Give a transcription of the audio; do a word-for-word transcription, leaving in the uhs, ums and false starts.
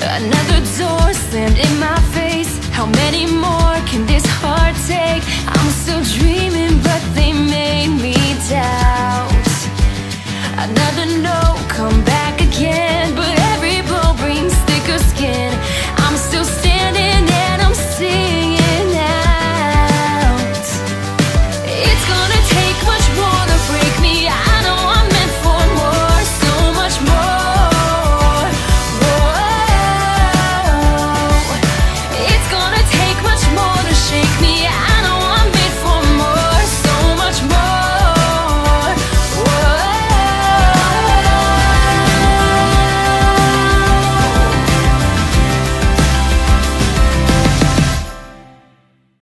Another door slammed in my face. How many more can this heart take? I'm still dreaming, but they made me doubt. Another no, come back again, but every blow brings thicker skin. I'm still standing.